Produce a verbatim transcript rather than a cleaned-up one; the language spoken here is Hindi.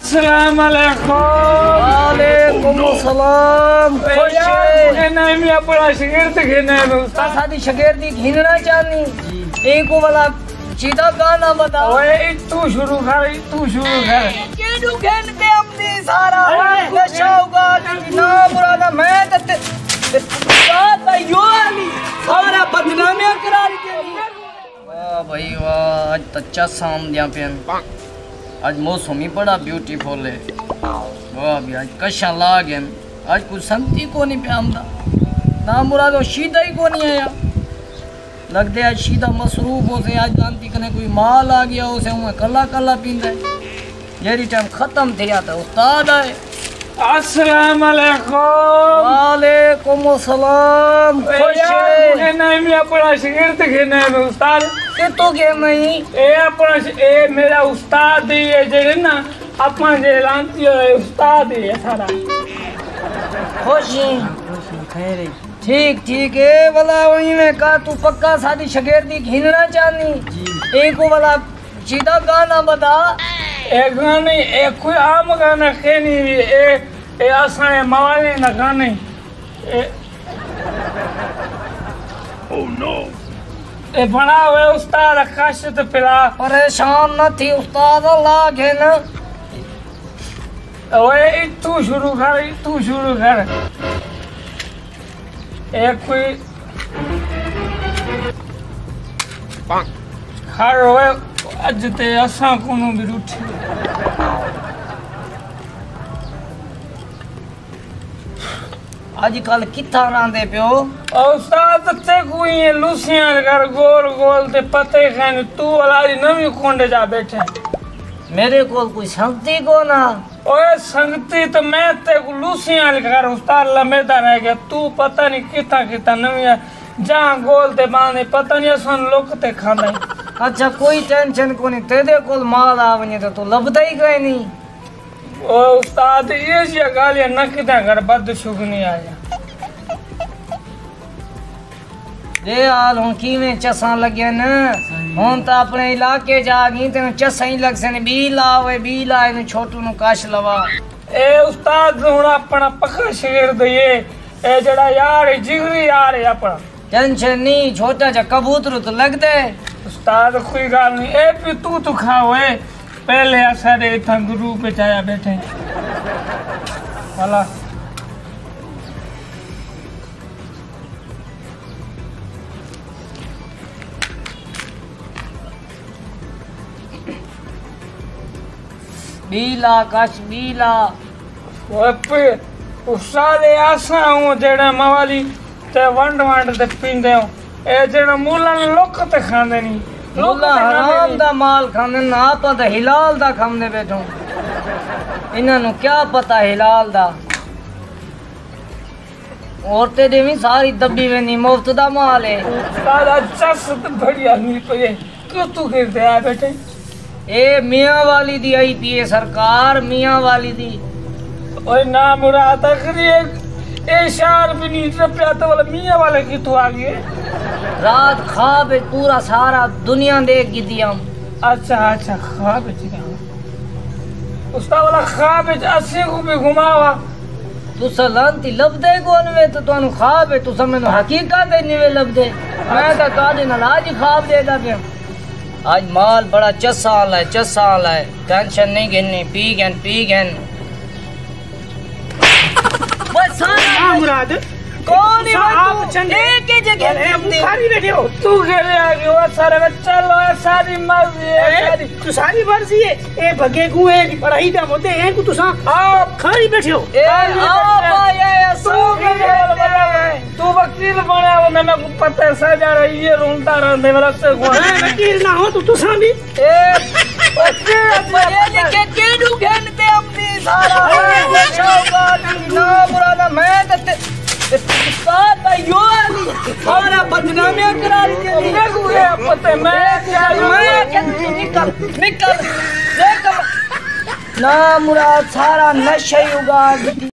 अस्सलाम वालेकुम सलाम। मैं अपना शागिर्द घिना सादी शागिर्दी घिनना चाहनी एक वाला सीधा गाना बता। ओए तू शुरू कर तू शुरू कर केडू घिनते अपनी सारा नशा उगा ना मुरादा मैं ते साथ यो आली सारा बदनामियां करा दी। वाह भाई वाह आज तो चसाम दिया पेन आज मौसम ही बड़ा ब्यूटीफुल है। वाह भी आज कशा लाग हैं आज कुछ संगती को नहीं पे आमदा ना मुरादो शीदा ही को नहीं आया लगते आज शीदा मसरूफ हो से आज जानती कने कोई माल आ गया उसे मैं कला कला पींदा है जेरी टाइम खत्म थे आता उस्ताद आए। अस्सलाम वालेकुम। वालेकुम सलाम। खुश है नहीं मैं अपना शागिर्द घिना उस्ताद के तो के नहीं ए अपना ए मेरा उस्ताद ही है जेड़े ना अपना जे लांती है उस्ताद ही है सारा। खुश खैर ठीक ठीक है वाला वही में का तू पक्का सादी शागिर्दी घिनना चाहनी एक वाला सीधा गाना बता। एक गाने एक कोई आम गाना खेनी ए ए असां मवाली ना गाने ए ओह नो ए बना हुए उस्ताद काशित पिला परेशान न थी उस्ताद अल्लाह के न। ओए तू शुरू कर तू शुरू कर एक कोई हर होए अज ते असां कोनो भी रूठी आजकल किथा रांदे पियो उस्ताद ते कोई लूसियां कर गोल गोल ते पते खान तू वाला नवी कोंडे जा बैठे मेरे को कोई संगती को ना। ओए संगती तो मैं ते को लूसियां कर उस्ताद लमेदा रह गया तू पता नहीं किथा किथा नवी जहां गोल ते बांधे पता नहीं असन लोग ते खांदा। अच्छा कोई टेंशन को नहीं तेरे को माल आ वने तो तू लभदा ही कहीं नहीं। ओ उस्ताद ये जी गालियां न किथा कर बदशुगनी आया दे हाल हूं कीवें चसा लगे न हूं तो अपने इलाके जा गई तेन चसा ही लग सन बी लावे बी लाए न छोटू नु काश लवा। ए उस्ताद हुन अपना पक्का शागिर्द ये ए जड़ा यार जिगरी यार है अपना टेंशन नहीं छोटा जा कबूतर तो लग दे उस्ताद कोई गाल नहीं ए भी तू तो खाओ ए पहले सारे इतना गुरु पे जाया बैठे वाला बीला कश बीला वो पे उस्ताद आसा हूं जेड़ा मवाली ते वंड वंड ते पींदे हो ए जेड़ा मूला ने लोक ते खांदे नहीं लोला हराम दा माल खाने ना आप तो हिलाल दा खाने बैठो इन्हां नु क्या पता हिलाल दा औरतें देवी सारी दब्बी में नहीं मुफ्त दा माल है। उस्ताद अच्छा सत बढ़िया नहीं पे क्यों तू गिरते आ बेटे ए मियां वाली दी आई पी है सरकार मियां वाली दी ओए ना मुराद आखिरी ए शार भी नहीं रपया तो वाला मियां वाले की तो आ गए रात ख्वाब पूरा सारा दुनिया देख गी हम। अच्छा अच्छा ख्वाब है उस्ताद वाला ख्वाब है अस्सी को भी घुमावा तू सलांती लबदे कौन वे तो तनु ख्वाब है तू समझ हकीकत है नहीं वे लबदे मैं तो ताजे नाल आज ख्वाब देदा पे आज माल बड़ा चसा आला है चसा आला है टेंशन नहीं गिननी पी गन पी गन बस सारा मुराद कौन है तू एक ही जगह पे सारी बैठे हो तू खेले आ गयो सारे चलो सारी मर्जी है सारी तू सारी मर्जी है ए भगे को है पढ़ाई दा मोते है को तुसा आप खाली बैठे हो ए आप ये सो तू वकील बना वो मैं को पता है सजा रही है रोंदा रहने वाला से मैं वकील ना हो तू तुसा भी ए ये लिखे केडू घनते अपनी सारा ना मुरादा मैं ते साथ यो आली सारा बदनामियां करा दी मैं को ये पता मैं क्या मैं निकल निकल ना मुराद सारा नशा ही उगा